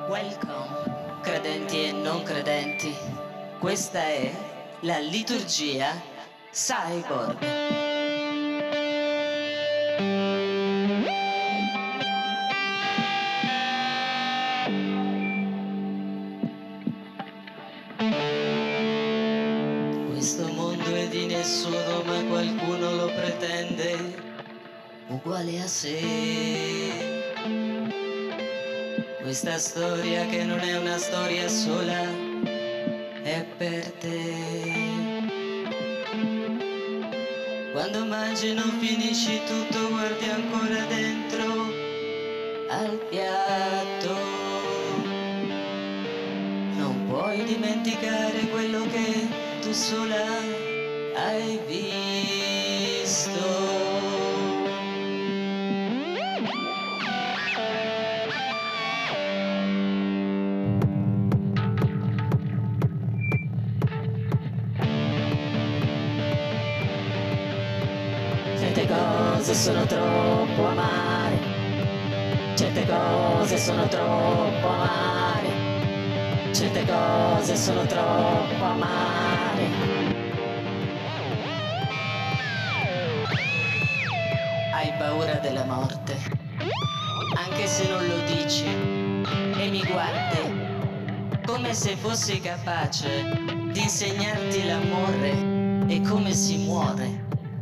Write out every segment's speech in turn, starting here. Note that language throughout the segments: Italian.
Welcome, credenti e non credenti. Questa è la liturgia Cyborg. Questo mondo è di nessuno, ma qualcuno lo pretende uguale a sé. Questa storia che non è una storia sola è per te. Quando mangi non finisci tutto, guardi ancora dentro al piatto. Non puoi dimenticare quello che tu sola hai visto. Certe cose sono troppo amare, certe cose sono troppo amare, certe cose sono troppo amare. Hai paura della morte, anche se non lo dici, e mi guardi come se fossi capace di insegnarti l'amore e come si muore.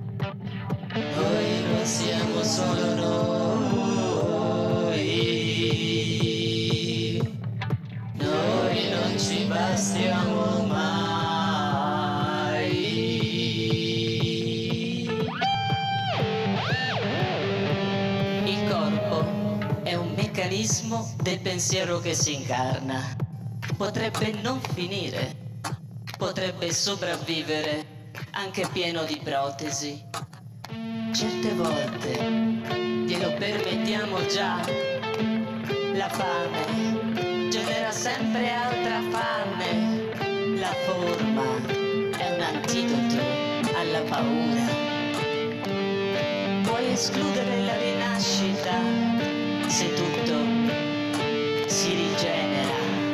Noi non siamo solo noi non ci bastiamo mai. Il corpo è un meccanismo del pensiero che si incarna. Potrebbe non finire, potrebbe sopravvivere anche pieno di protesi. Certe volte glielo permettiamo già. La fame genera sempre altra fame. La forma è un antidoto alla paura. Puoi escludere la rinascita se tutto si rigenera.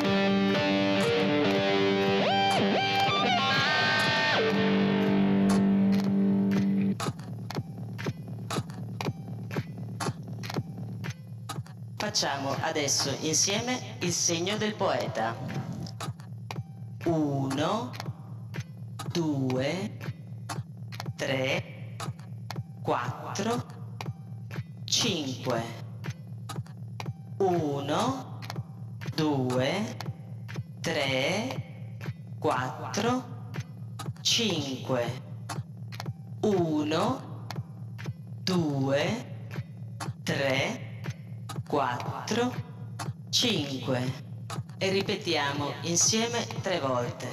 Facciamo adesso insieme il segno del poeta. 1, 2, 3, 4, 5. 1, 2, 3, 4, 5. 1, 2, 3, 4, 5 e ripetiamo insieme 3 volte.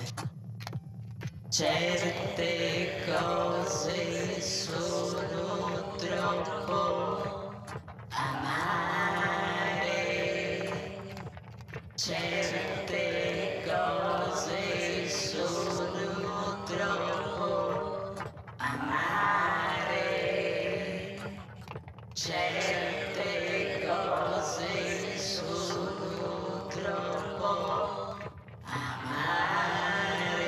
Certe cose sono troppo amare. Certe cose sono troppo amare. Certe cose sono troppo amare.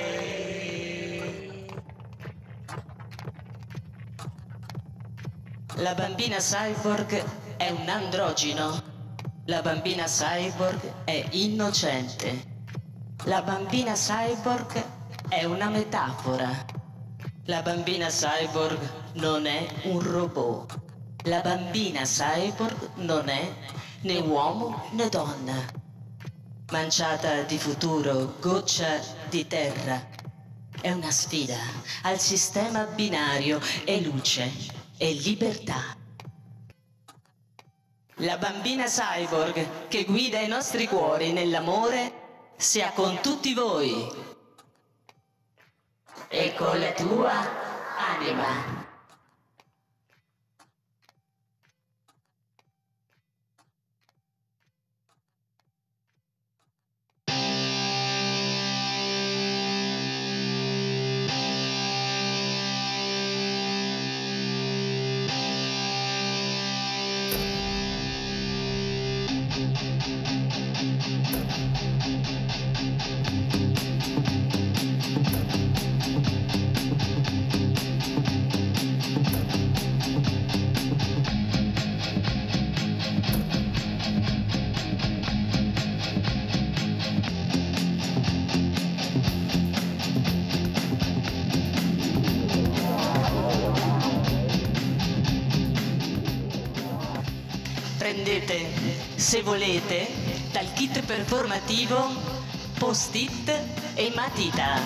La bambina cyborg è un androgino. La bambina cyborg è innocente. La bambina cyborg è una metafora. La bambina cyborg non è un robot. La bambina cyborg non è né uomo né donna. Manciata di futuro, goccia di terra. È una sfida al sistema binario e luce e libertà. La bambina cyborg che guida i nostri cuori nell'amore sia con tutti voi e con la tua anima. prendete, se volete, dal kit performativo post-it e matita.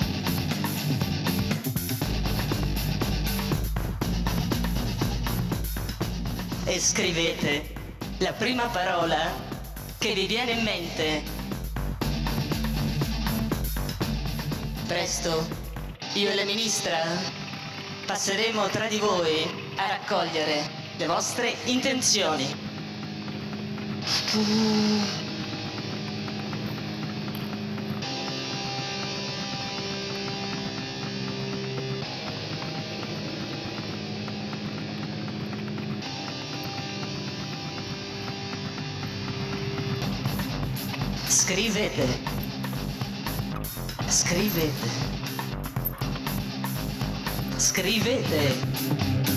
E scrivete la prima parola che vi viene in mente. Presto, io e la ministra passeremo tra di voi a raccogliere le vostre intenzioni. Scrivete. Scrivete. Scrivete.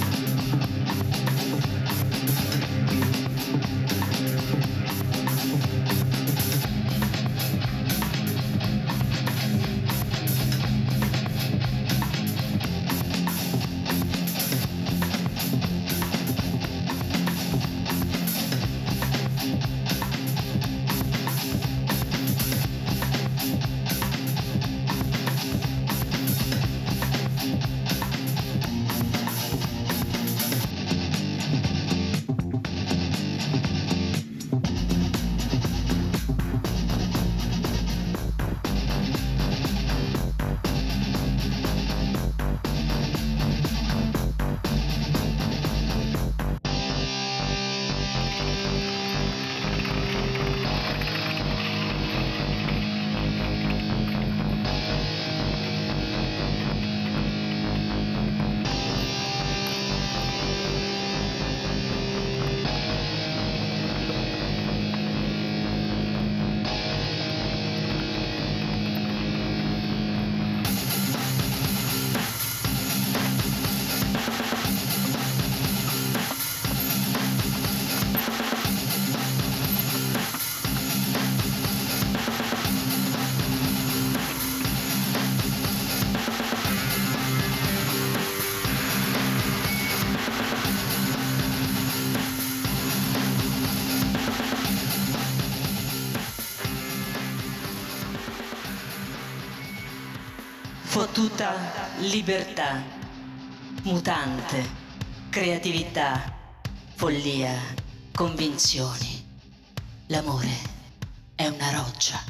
Fottuta libertà, mutante, creatività, follia, convinzioni. L'amore è una roccia.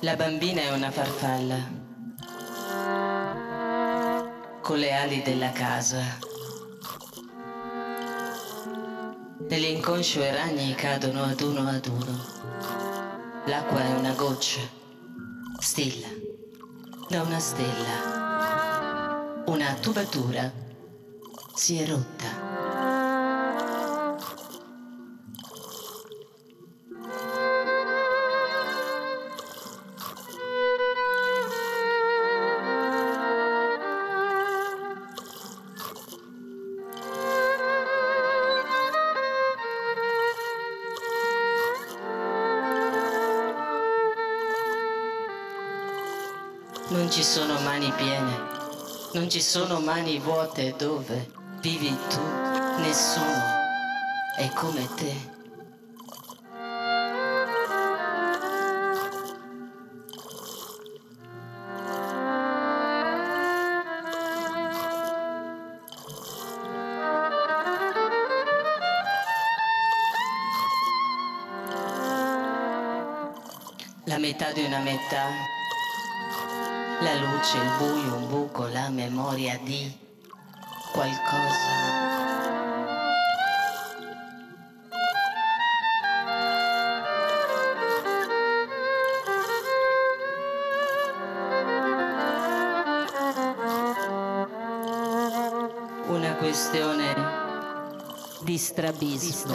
La bambina è una farfalla con le ali della casa. Nell'inconscio i ragni cadono ad uno ad uno. L'acqua è una goccia, stilla, da una stella. Una tubatura si è rotta. Non ci sono mani piene, non ci sono mani vuote dove vivi tu, nessuno è come te. La metà di una metà. La luce, il buio, un buco, la memoria di qualcosa. Una questione di strabismo,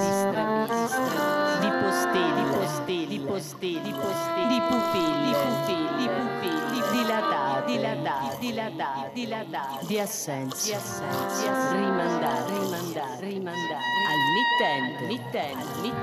di postille, di pupille, dilatati, di assenza, rimandare al mittente.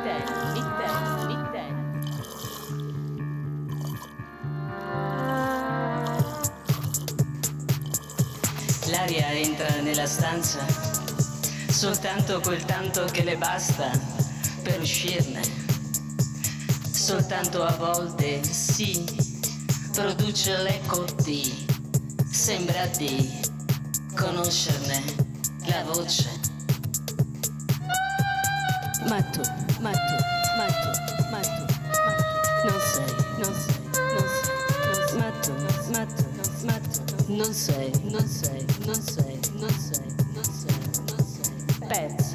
L'aria entra nella stanza, soltanto quel tanto che le basta per uscirne. Soltanto a volte si produce l'eco di, sembra di conoscerne la voce. Ma tu, non sei, non sei, persa.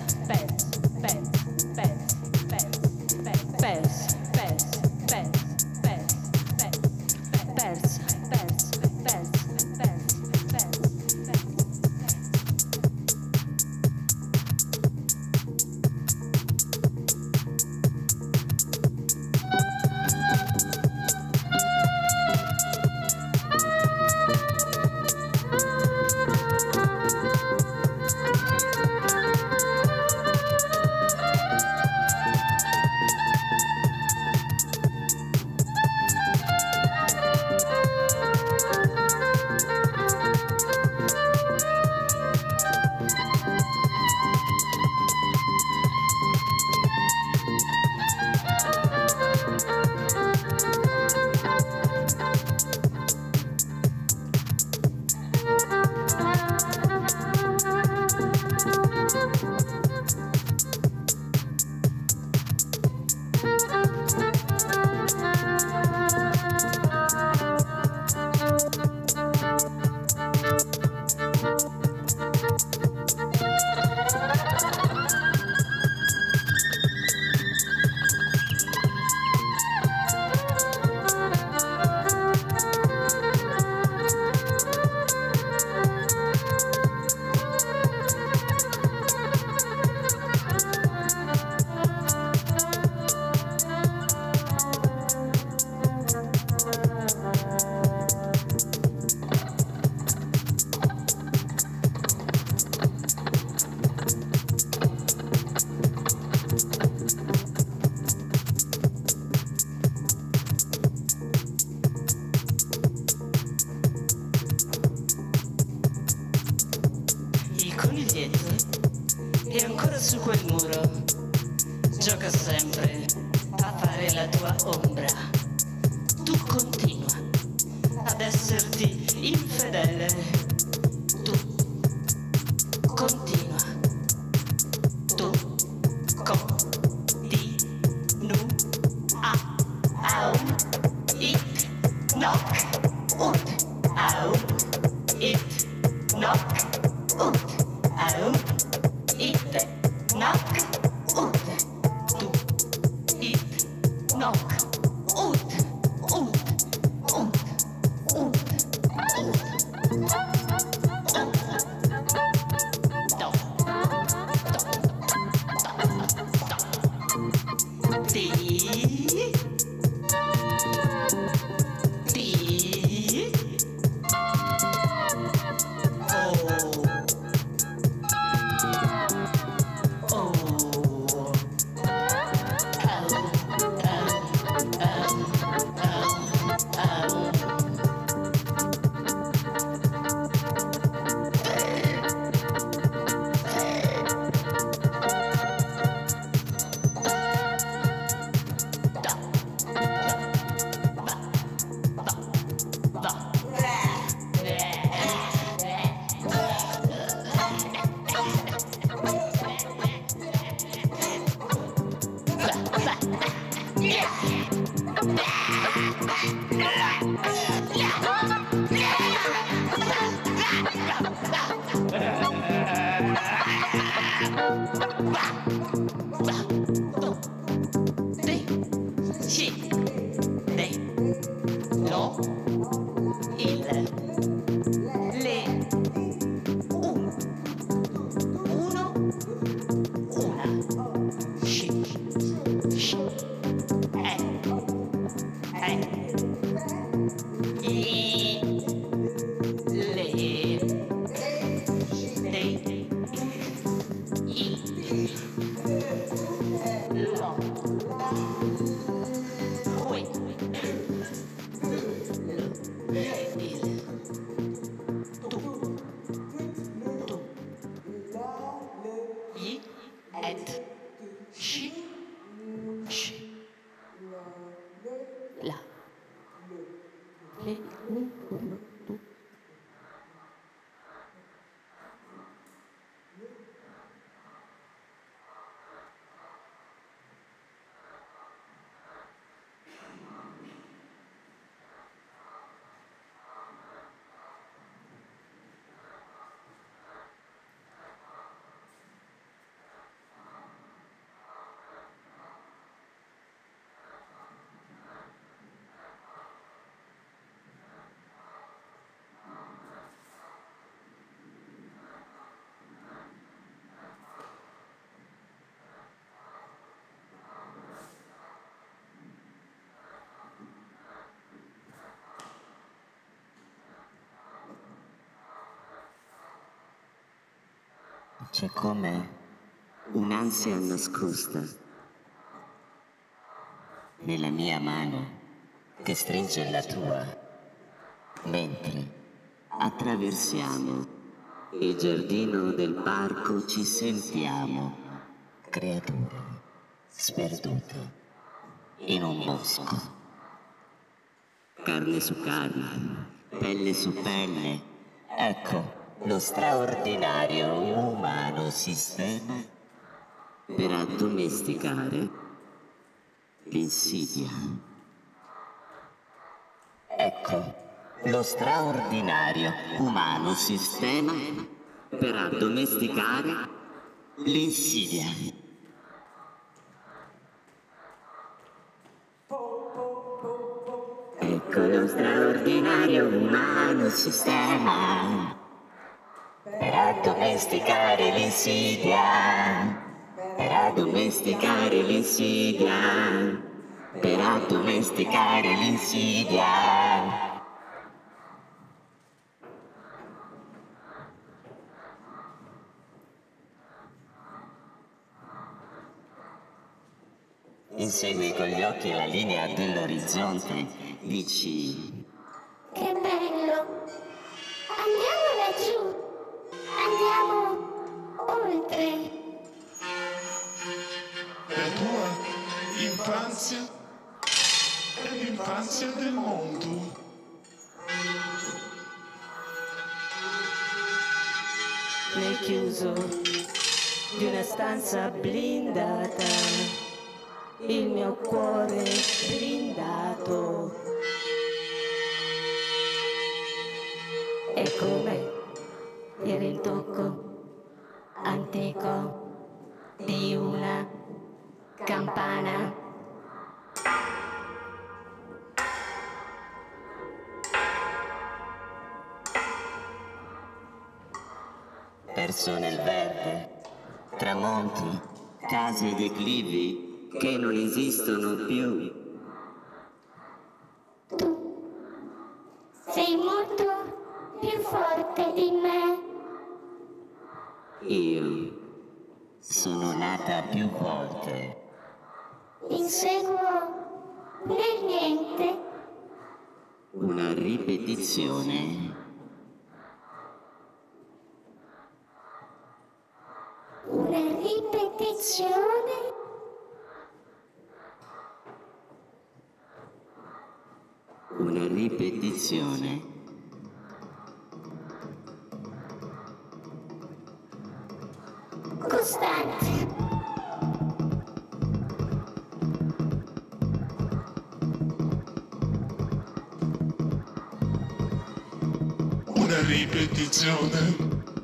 E ancora su quel muro gioca sempre a fare la tua ombra. Tu continua ad esserti infedele. Tu continua. Tu continua a un C'è come un'ansia nascosta nella mia mano che stringe la tua mentre attraversiamo il giardino del parco. Ci sentiamo creature sperdute in un bosco, carne su carne, pelle su pelle. Ecco lo straordinario umano sistema per addomesticare l'insidia. Ecco lo straordinario umano sistema per addomesticare l'insidia. Ecco lo straordinario umano sistema per addomesticare l'insidia, per addomesticare l'insidia, per addomesticare l'insidia. Insegui con gli occhi la linea dell'orizzonte, dici: che bello! Andiamo laggiù! Andiamo oltre! La tua infanzia è l'infanzia del mondo. Nel chiuso di una stanza blindata, il mio cuore blindato. È come il rintocco antico di una campana. perso nel verde, tramonti, case e declivi che non esistono più. Tu sei molto più forte di me. Io sono nata più volte. Inseguo nel niente. Una ripetizione. Una ripetizione. Una ripetizione. Costante. Una ripetizione.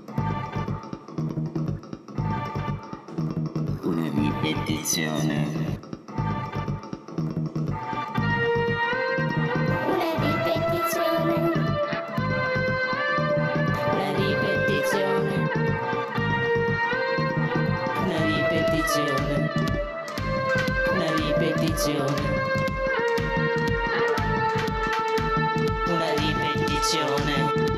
Una ripetizione. Una ripetizione. Una ripetizione. Una ripetizione. Una ripetizione. Una ripetizione.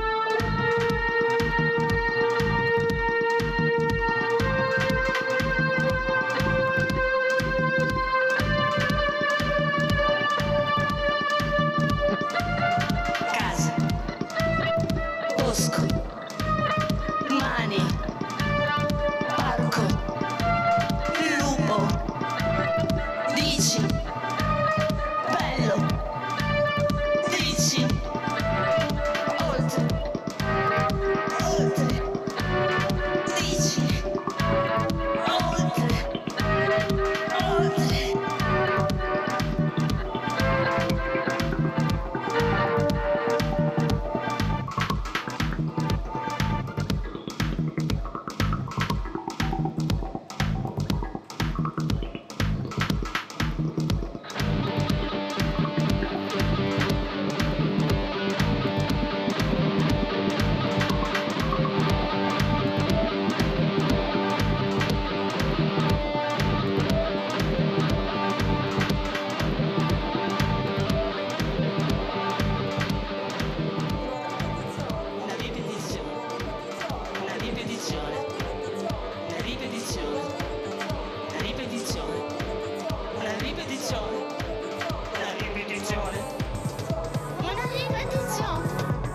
Casa, bosco, mani, parco, lupo, dici, bello, dici, oltre, oltre, dici, oltre, oltre. Una ripetizione, una ripetizione, una ripetizione, una ripetizione, una ripetizione, una ripetizione. Una ripetizione.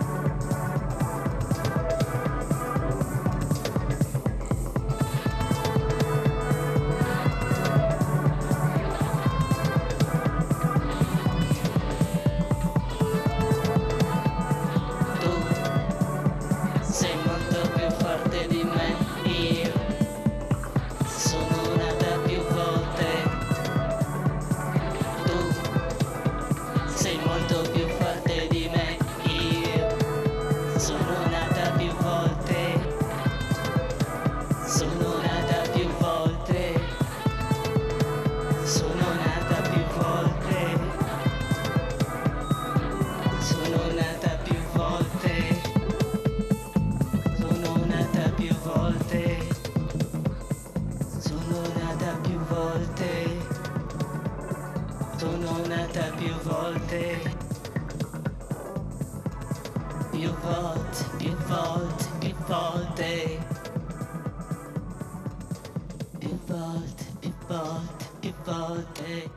Tu sei molto più forte di me, io sono nata più volte. Tu sei molto più forte di me, io sono nata più volte. Sono nata più volte. Sono nata più volte. Sono nata più volte. Sono nata più volte. Sono nata più volte. Sono nata più volte. Più volte, più volte, più volte. Più volte, più volte, più volte.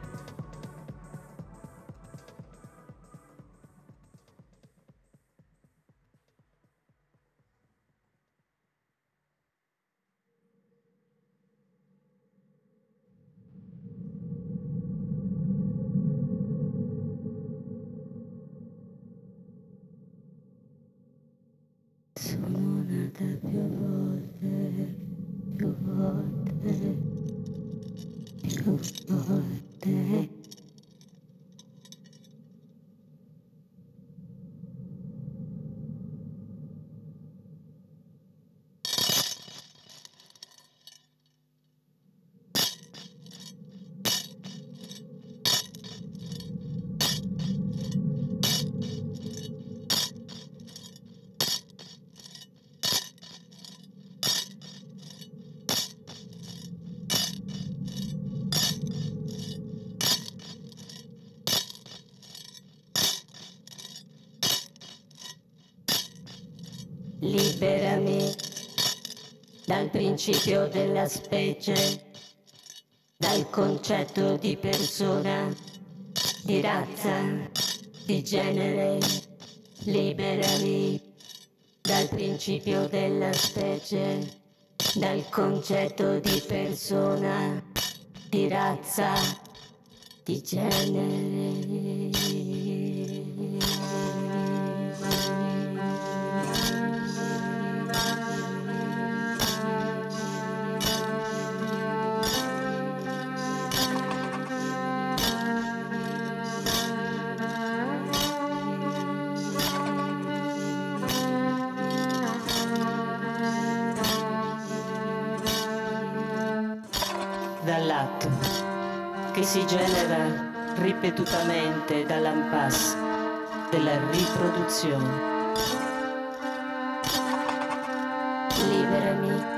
Sono nata più volte, più volte, più volte. Liberami dal principio della specie, dal concetto di persona, di razza, di genere. Liberami dal principio della specie, dal concetto di persona, di razza, di genere. Dall'atto che si genera ripetutamente dall'impasse della riproduzione. Liberami.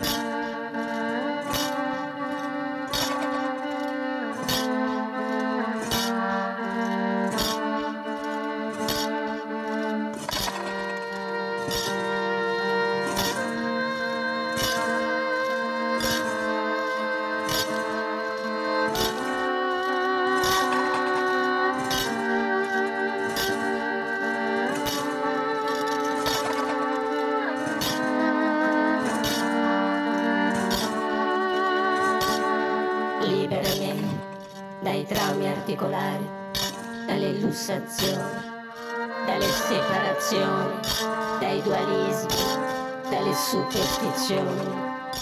Liberami dai traumi articolari, dalle lussazioni, dalle separazioni, dai dualismi, dalle superstizioni.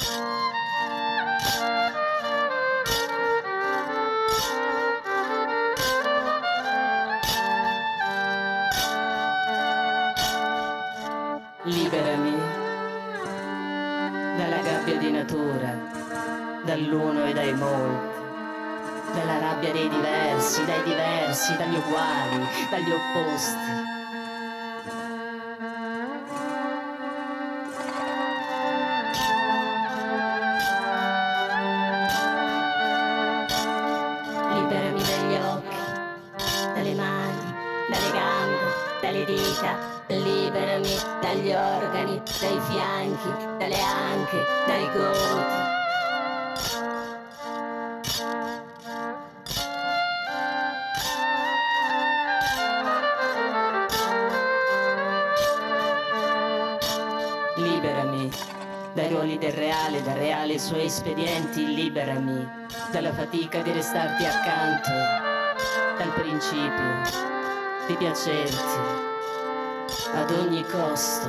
Liberami dalla gabbia di natura, dall'uno e dai molti, dalla rabbia dei diversi, dagli uguali, dagli opposti. Liberami dagli occhi, dalle mani, dalle gambe, dalle dita. Liberami dagli organi, dai fianchi, dalle anche, dai gomiti. Liberami dai ruoli del reale i suoi espedienti. Liberami dalla fatica di restarti accanto, dal principio di piacerti ad ogni costo.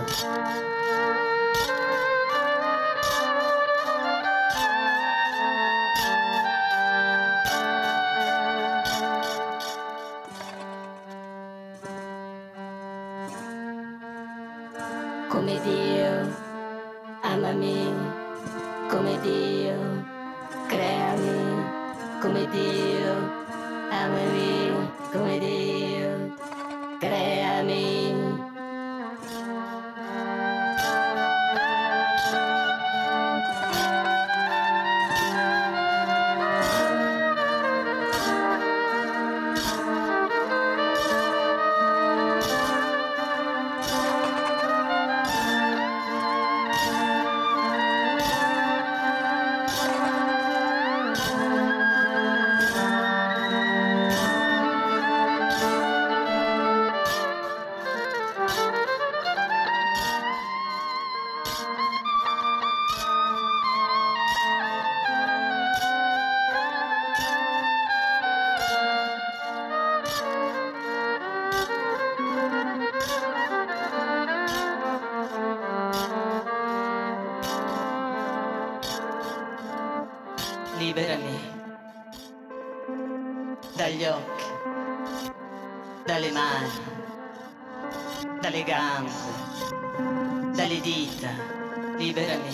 Come Dio, amami, come Dio, creami, come Dio, amami, come Dio, creami. Liberami dagli occhi, dalle mani, dalle gambe, dalle dita. Liberami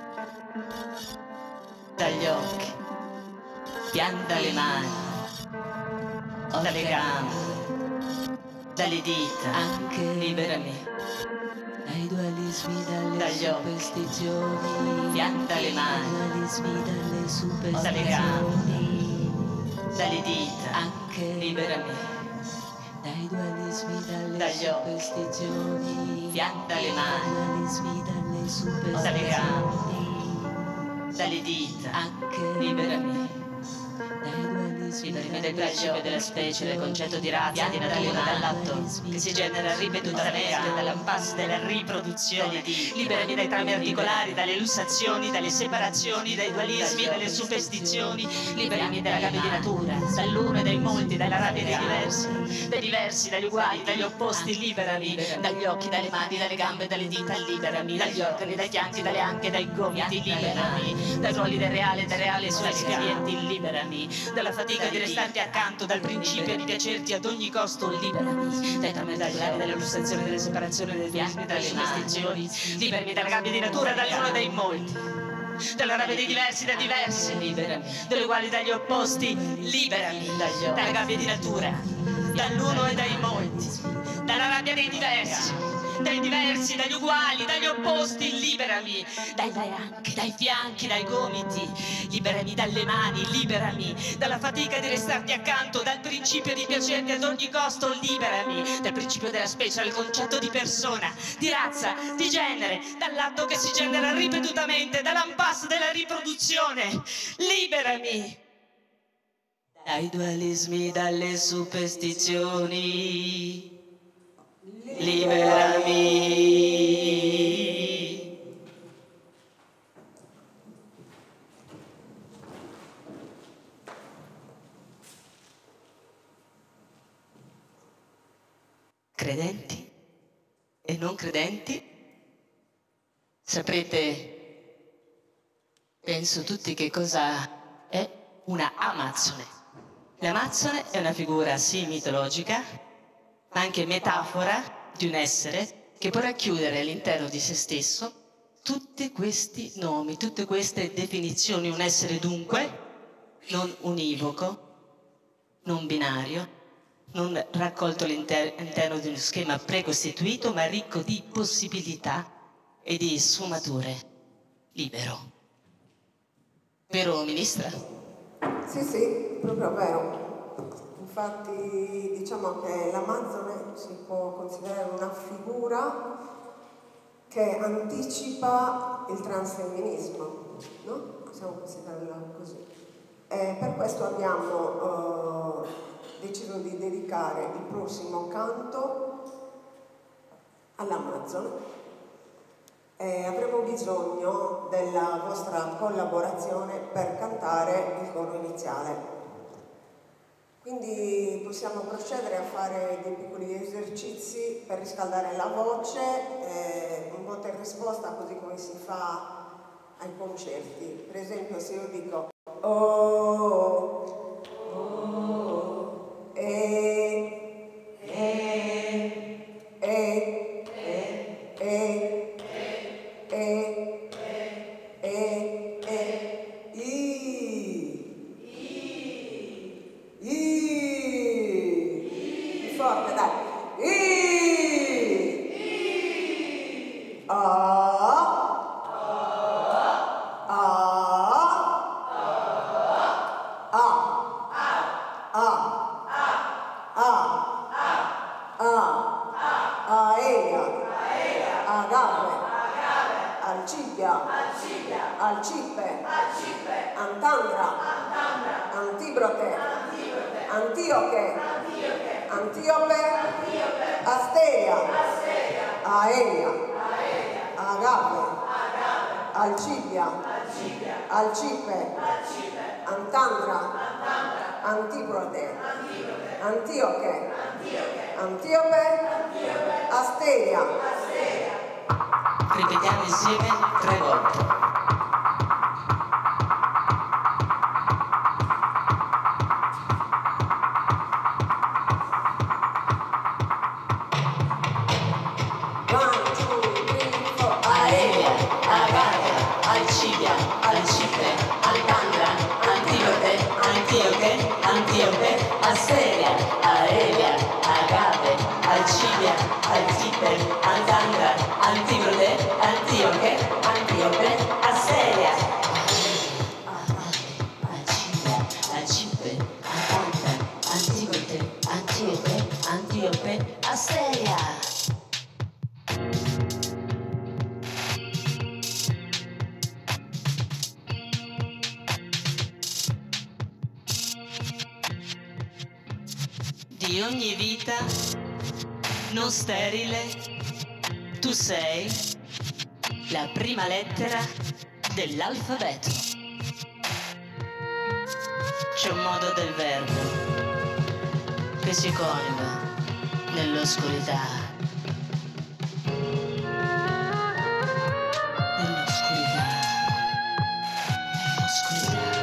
dagli occhi, dalle mani, dalle gambe, dalle dita. Anche liberami dai dualismi, dagli occhi, superstizioni, dalle mani, dualismi, dalle superstizioni, dalle gambe, dalle dita. anche Liberami dai dualismi, dalle dagli occhi, superstizioni, fianchi dalle mani, dualismi, dalle dalle superstizioni, gambe, dalle dita, anche liberami. dai dualismi, Liberami dal principio della specie, del concetto di razza, di natura, dall'atto che si genera ripetutamente, dall'impasse della riproduzione. Liberami dai traumi articolari, dalle lussazioni, dalle separazioni, dai dualismi, dalle superstizioni. Liberami dalla gabbia di natura, dall'uno e dai molti, dalla rabbia dei diversi, dagli uguali, dagli opposti. Liberami dagli occhi, dalle mani, dalle gambe, dalle dita. Liberami dagli organi, dai fianchi, dalle anche, dai gomiti. Liberami dai ruoli del reale e suoi espedienti. Liberami dalla fatica di restarti accanto, dal principio di piacerti ad ogni costo. Liberami dai traumi articolari, dalle lussazioni, dalle separazioni, dai fianchi, dalle superstizioni. Liberami dalla gabbia di natura, dall'uno e dai molti, dalla rabbia dei diversi da diversi. Liberami dagli uguali, dagli opposti. Liberami dalla gabbia di natura, dall'uno e dai molti, dalla rabbia dei diversi, dagli uguali, dagli opposti. Liberami dai anche, dai fianchi, dai gomiti. Liberami dalle mani, liberami dalla fatica di restarti accanto, dal principio di piacerti ad ogni costo. Liberami dal principio della specie, dal concetto di persona, di razza, di genere, dall'atto che si genera ripetutamente, dall'impasse della riproduzione. Liberami dai dualismi, dalle superstizioni. Liberami. Credenti e non credenti, saprete, penso tutti, che cosa è una Amazzone. L'Amazzone è una figura sì mitologica, ma anche metafora di un essere che può racchiudere all'interno di se stesso tutti questi nomi, tutte queste definizioni. Un essere dunque non univoco, non binario, non raccolto all'interno di uno schema precostituito, ma ricco di possibilità e di sfumature, libero. Vero, Ministra? Sì, proprio vero. Infatti diciamo che l'Amazzone si può considerare una figura che anticipa il transfemminismo, no? Possiamo considerarla così. E per questo abbiamo deciso di dedicare il prossimo canto all'Amazzone. Avremo bisogno della vostra collaborazione per cantare il coro iniziale. Quindi possiamo procedere a fare dei piccoli esercizi per riscaldare la voce, un voto e risposta, così come si fa ai concerti. Per esempio, se io dico oh, oh, forte, dai. Aelia, agave, alcibia, alcippe, antandra, antibrote, antioche, antiope, asteria, aelia, agave, alcibia, alcippe, antandra, antibrote, antioche, antiope, asteria. Ripetiamo insieme 3 volte. Aelia, agave, alcibia, alcippe, antandra, antibrote, antioche, antiope, asteria, aelia, agave, alcibia, alcippe, antandra, antibrote, antioche, antiope, Antiope, Asteria. Di ogni vita non sterile, tu sei la prima lettera dell'alfabeto. C'è un modo del verbo che si coniuga nell'oscurità. Nell'oscurità. Nell'oscurità.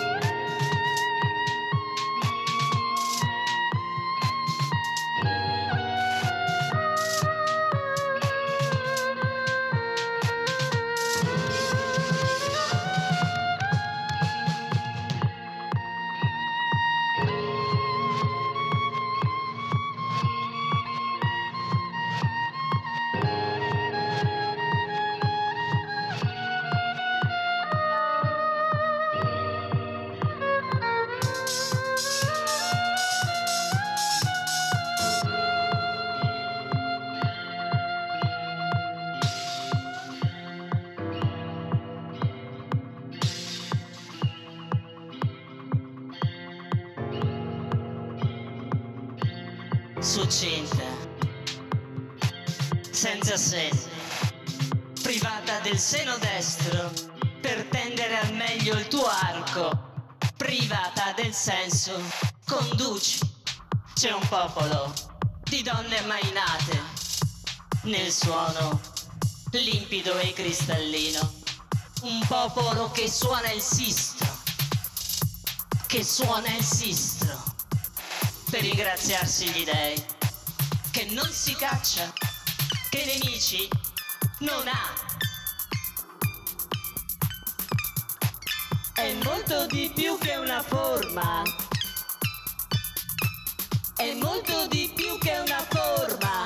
Succinta, senza seno, privata del seno destro per tendere al meglio il tuo arco, privata del senso, conduci. C'è un popolo di donne mai nate nel suono limpido e cristallino, un popolo che suona il sistro, che suona il sistro. Per ringraziarsi gli dèi, che non si caccia, che nemici non ha. È molto di più che una forma, è molto di più che una forma,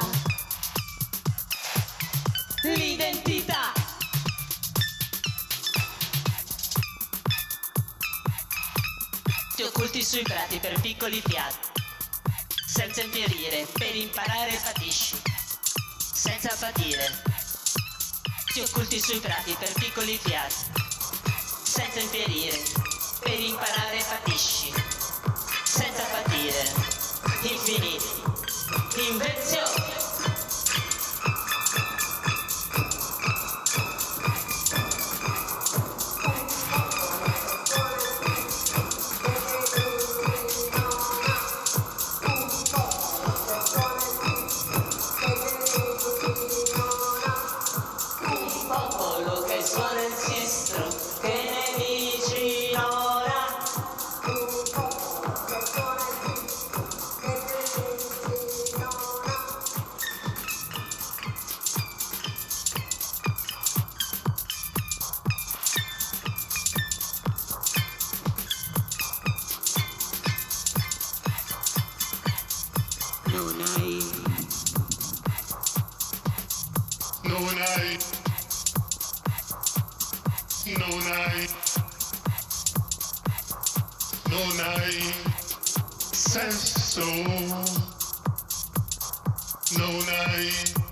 l'identità. Ti occulti sui prati per piccoli fiati, senza infierire, per imparare patisci, senza patire. Ti occulti sui prati per piccoli fiati, senza infierire, per imparare patisci, senza patire. Infiniti, invenzioni. Non hai senso, non hai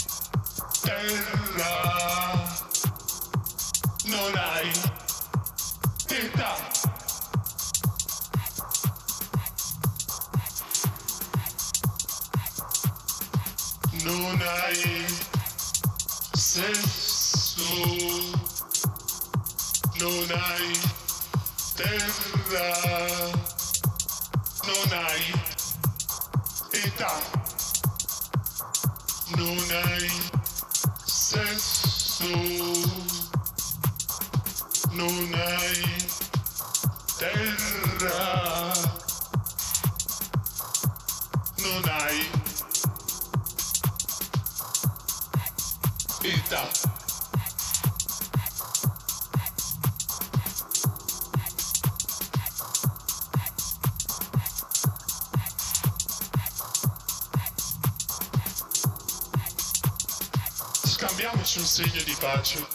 terra, non hai età. Non hai senso, non hai terra, non hai età, non hai sesso, non hai terra, non hai età. Scambiamoci un segno di pace.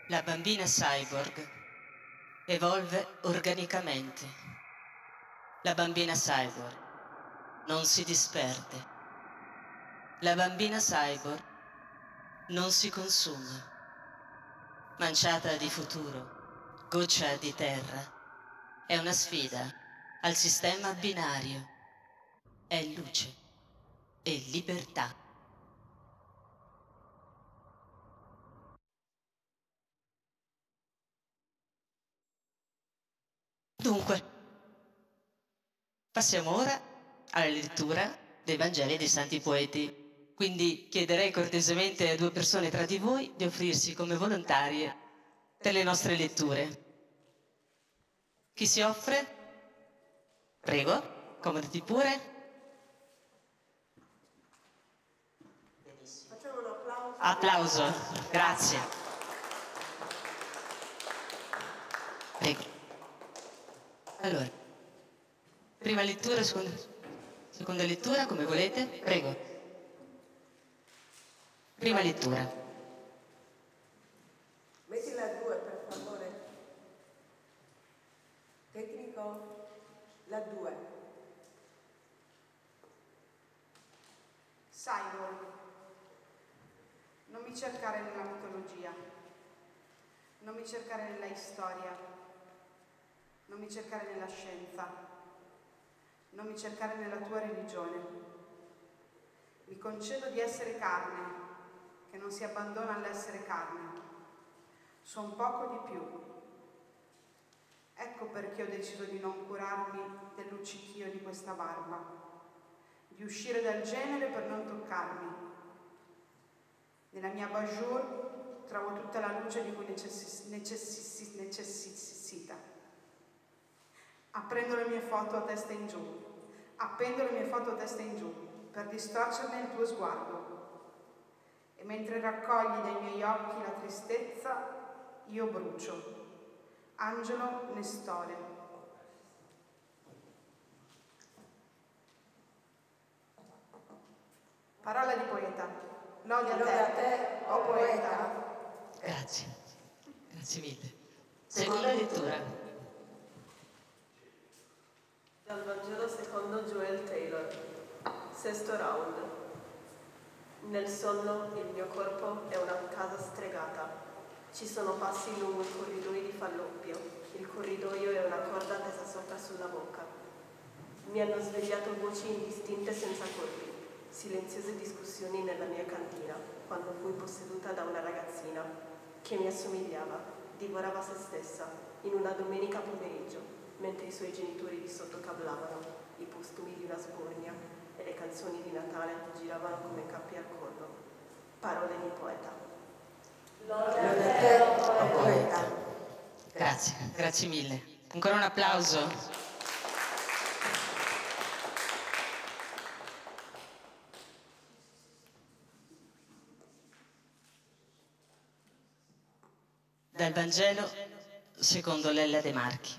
La bambina cyborg evolve organicamente. La bambina cyborg non si disperde. La bambina cyborg non si consuma. Manciata di futuro, goccia di terra, è una sfida al sistema binario. È luce e libertà. Dunque, passiamo ora alla lettura dei Vangeli dei Santi Poeti. Quindi chiederei cortesemente a due persone tra di voi di offrirsi come volontarie per le nostre letture. Chi si offre? Prego, comodati pure. Facciamo un applauso. Applauso, grazie. Prego. Allora, prima lettura, seconda lettura, come volete? Prego. Prima lettura. Mettila a 2 per favore. Tecnico, la 2. Cyborg. Non mi cercare nella mitologia, non mi cercare nella storia, non mi cercare nella scienza, non mi cercare nella tua religione. Mi concedo di essere carne, che non si abbandona all'essere carne. Son poco di più. Ecco perché ho deciso di non curarmi del luccichio di questa barba, di uscire dal genere per non toccarmi. Nella mia bajour trovo tutta la luce di cui necessita. Apprendo le mie foto a testa in giù, appendo le mie foto a testa in giù, per distorcerne il tuo sguardo. E mentre raccogli dai miei occhi la tristezza, io brucio. Angelo Nestore. Parola di poeta. Lode a te, o poeta. Grazie. Grazie mille. Seconda lettura. Dal Vangelo secondo Joel Taylor, sesto round. Nel sonno il mio corpo è una casa stregata. Ci sono passi lungo i corridoi di falloppio. Il corridoio è una corda tesa sopra sulla bocca. Mi hanno svegliato voci indistinte senza colpi, silenziose discussioni nella mia cantina, quando fui posseduta da una ragazzina che mi assomigliava, divorava se stessa, in una domenica pomeriggio, mentre i suoi genitori di sotto cablavano, i postumi di una sbornia e le canzoni di Natale giravano come cappi al collo. Parole di poeta. Lode a te, o poeta. Grazie, grazie mille. Ancora un applauso. Dal Vangelo secondo Lella De Marchi.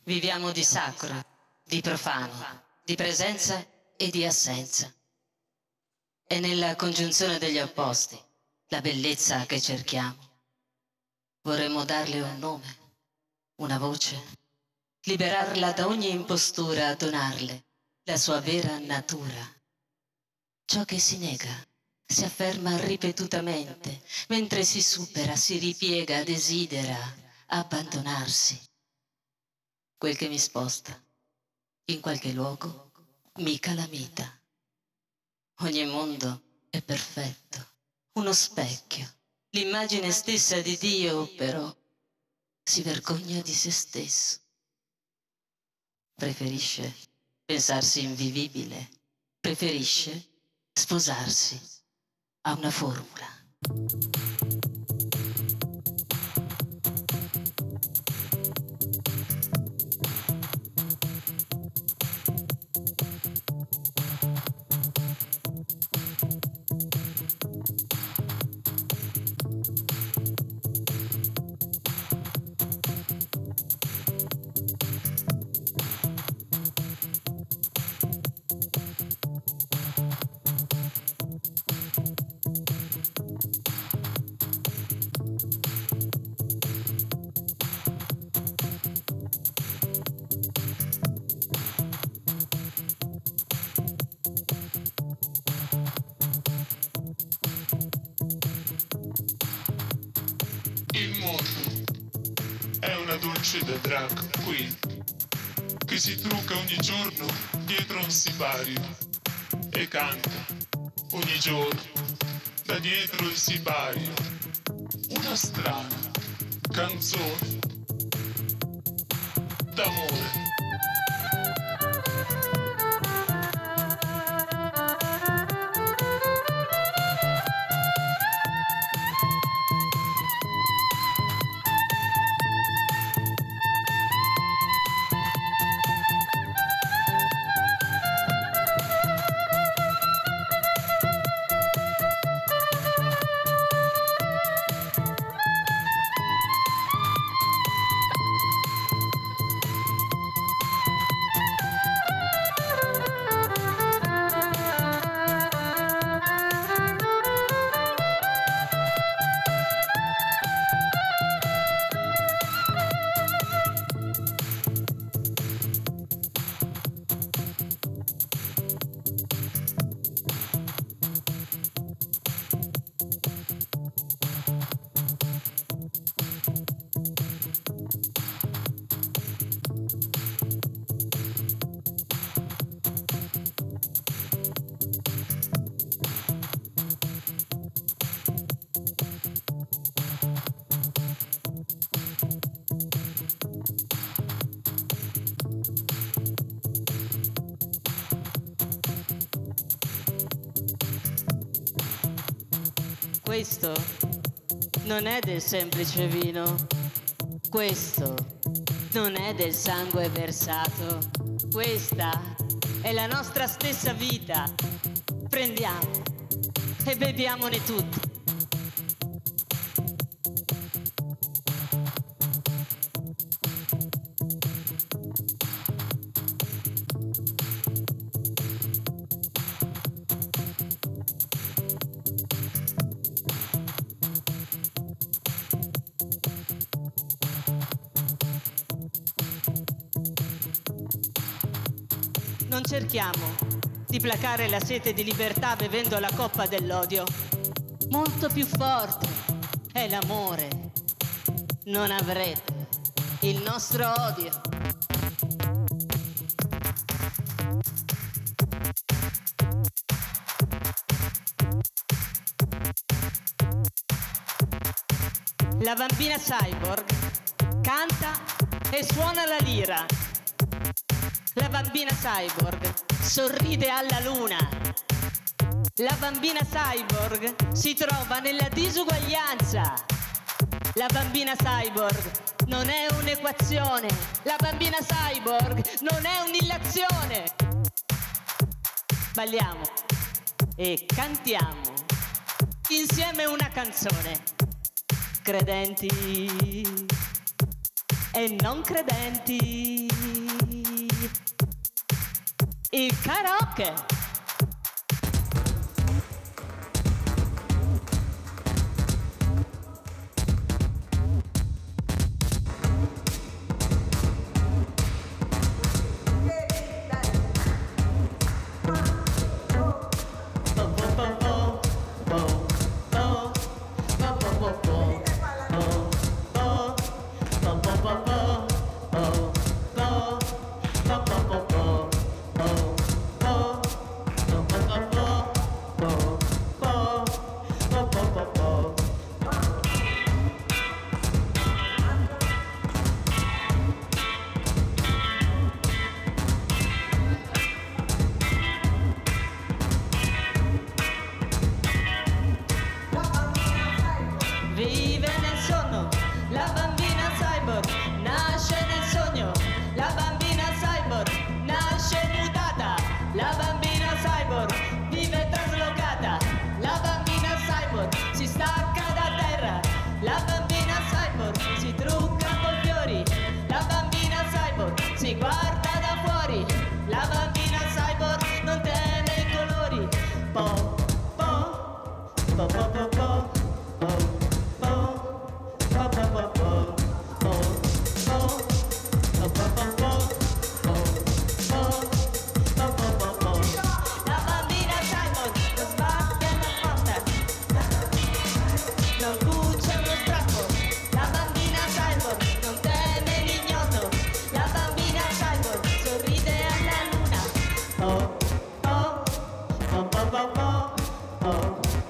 Viviamo di sacro, di profano, di presenza e di assenza. È nella congiunzione degli opposti la bellezza che cerchiamo. Vorremmo darle un nome, una voce, liberarla da ogni impostura, donarle la sua vera natura. Ciò che si nega si afferma ripetutamente, mentre si supera, si ripiega, desidera abbandonarsi. Quel che mi sposta in qualche luogo mi calamita. Ogni mondo è perfetto, uno specchio, l'immagine stessa di Dio, però si vergogna di se stesso. Preferisce pensarsi invivibile, preferisce sposarsi a una formula. Il mondo è una dolce da drag queen che si trucca ogni giorno dietro a un sipario e canta ogni giorno da dietro il sipario una strana canzone d'amore. Questo non è del semplice vino, questo non è del sangue versato, questa è la nostra stessa vita. Prendiamo e beviamone tutti. Non cerchiamo di placare la sete di libertà bevendo la coppa dell'odio. Molto più forte è l'amore. Non avrete il nostro odio. La bambina cyborg canta e suona la lira. La bambina cyborg sorride alla luna. La bambina cyborg si trova nella disuguaglianza. La bambina cyborg non è un'equazione. La bambina cyborg non è un'illazione. Balliamo e cantiamo insieme una canzone. Credenti e non credenti. Il karaoke. Vive nel sonno, la bambina cyborg, nasce nel sogno, la bambina cyborg, nasce mutata, la bambina cyborg, vive traslocata, la bambina cyborg, si stacca da terra, la bambina cyborg, si trucca con fiori, la bambina cyborg, si guarda da fuori, la bambina cyborg non teme i colori, po, po, po, po, po, po. La bambina cyborg non sbaglia la porta, non cuce uno strappo, la bambina cyborg non teme l'ignoto, la bambina cyborg sorride alla luna. Oh, oh, oh, oh, oh, oh, oh.